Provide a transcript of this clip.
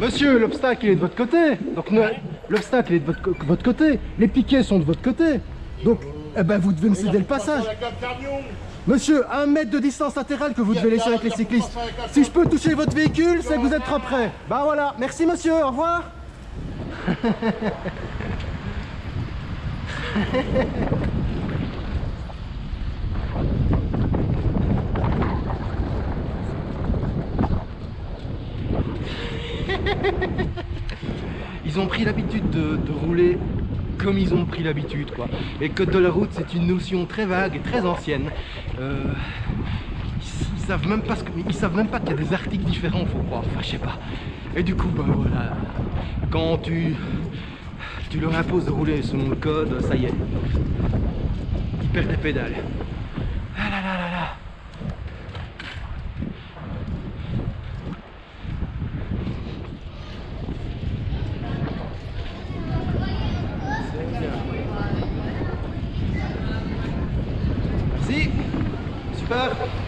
Monsieur, l'obstacle il est de votre côté. Donc l'obstacle est de votre côté. Les piquets sont de votre côté. Donc, eh ben, vous devez me céder le passage. Monsieur, à 1 mètre de distance latérale que vous devez laisser avec les cyclistes. Si je peux toucher votre véhicule, c'est que vous êtes trop près. Bah voilà, merci monsieur, au revoir. Ils ont pris l'habitude de rouler comme ils ont pris l'habitude, quoi. Et le code de la route, c'est une notion très vague et très ancienne. Ils savent même pas qu'il y a des articles différents, faut croire. Enfin, je sais pas. Et du coup, ben voilà, quand tu leur imposes de rouler selon le code, ça y est, ils perdent des pédales. Ah là là là là. Merci. Super.